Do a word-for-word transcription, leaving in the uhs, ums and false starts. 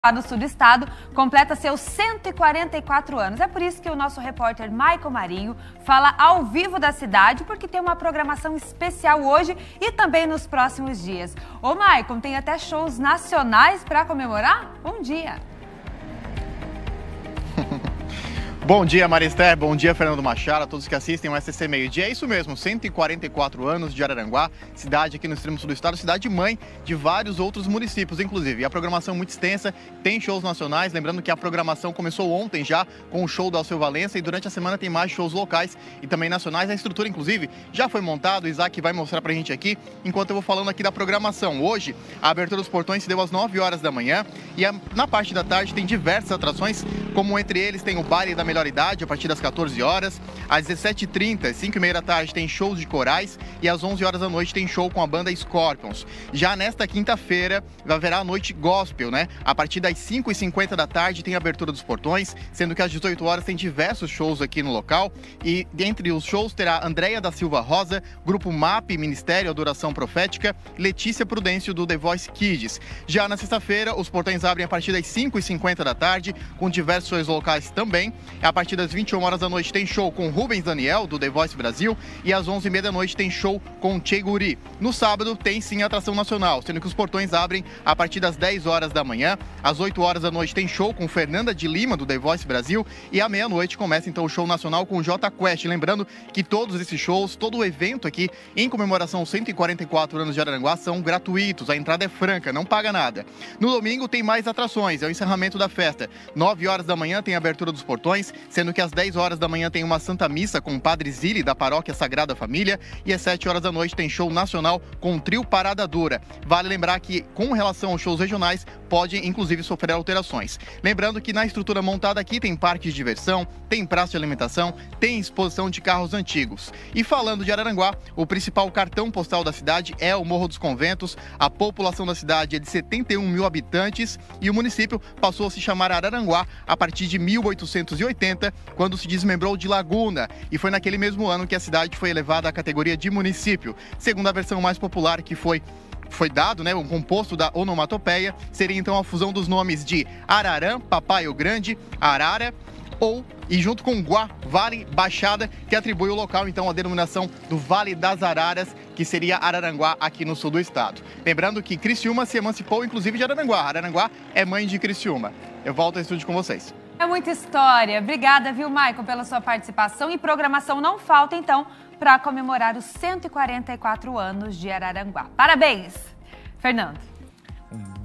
do sul do estado completa seus cento e quarenta e quatro anos. É por isso que o nosso repórter Maicon Marinho fala ao vivo da cidade, porque tem uma programação especial hoje e também nos próximos dias. Ô Maicon, tem até shows nacionais para comemorar? Bom dia! Bom dia, Maristé. Bom dia, Fernando Machado, a todos que assistem o S C C Meio Dia. É isso mesmo, cento e quarenta e quatro anos de Araranguá, cidade aqui no extremo sul do estado, cidade mãe de vários outros municípios, inclusive. E a programação é muito extensa, tem shows nacionais, lembrando que a programação começou ontem já com o show do Alceu Valença e durante a semana tem mais shows locais e também nacionais. A estrutura, inclusive, já foi montada, o Isaac vai mostrar pra gente aqui, enquanto eu vou falando aqui da programação. Hoje, a abertura dos portões se deu às nove horas da manhã e a, na parte da tarde tem diversas atrações, como entre eles tem o baile da melhor idade a partir das quatorze horas, às dezessete e trinta, cinco e meia da tarde tem shows de corais e às onze horas da noite tem show com a banda Scorpions. Já nesta quinta-feira haverá a noite gospel, né? A partir das cinco e cinquenta da tarde tem a abertura dos portões, sendo que às dezoito horas tem diversos shows aqui no local e dentre os shows terá Andréia da Silva Rosa, Grupo M A P, Ministério Adoração Profética, Letícia Prudêncio do The Voice Kids. Já na sexta-feira os portões abrem a partir das cinco e cinquenta da tarde com diversos shows locais também. A partir das vinte e uma horas da noite tem show com Rubens Daniel, do The Voice Brasil, e às onze e meia da noite tem show com Tchê Guri. No sábado tem sim atração nacional, sendo que os portões abrem a partir das dez horas da manhã. Às oito horas da noite tem show com Fernanda de Lima, do The Voice Brasil, e à meia-noite começa então o show nacional com J Quest. Lembrando que todos esses shows, todo o evento aqui em comemoração aos cento e quarenta e quatro anos de Araranguá são gratuitos, a entrada é franca, não paga nada. No domingo tem mais atrações, é o encerramento da festa. nove horas da manhã tem a abertura dos portões, sendo que às dez horas da manhã tem uma Santa Missa com o Padre Zili, da Paróquia Sagrada Família, e às sete horas da noite tem show nacional com o trio Parada Dura. Vale lembrar que, com relação aos shows regionais, pode inclusive sofrer alterações. Lembrando que na estrutura montada aqui tem parque de diversão, tem praça de alimentação, tem exposição de carros antigos. E falando de Araranguá, o principal cartão postal da cidade é o Morro dos Conventos. A população da cidade é de setenta e um mil habitantes e o município passou a se chamar Araranguá a partir de mil oitocentos e oitenta, quando se desmembrou de Laguna, e foi naquele mesmo ano que a cidade foi elevada à categoria de município. Segundo a versão mais popular que foi foi dado, né, um composto da onomatopeia, seria então a fusão dos nomes de Ararã, Papai o Grande, Arara, ou, e junto com Guá, Vale, Baixada, que atribui o local então a denominação do Vale das Araras, que seria Araranguá aqui no sul do estado. Lembrando que Criciúma se emancipou inclusive de Araranguá. Araranguá é mãe de Criciúma. Eu volto ao estúdio com vocês. É muita história. Obrigada, viu, Maicon, pela sua participação. E programação não falta, então, para comemorar os cento e quarenta e quatro anos de Araranguá. Parabéns, Fernando.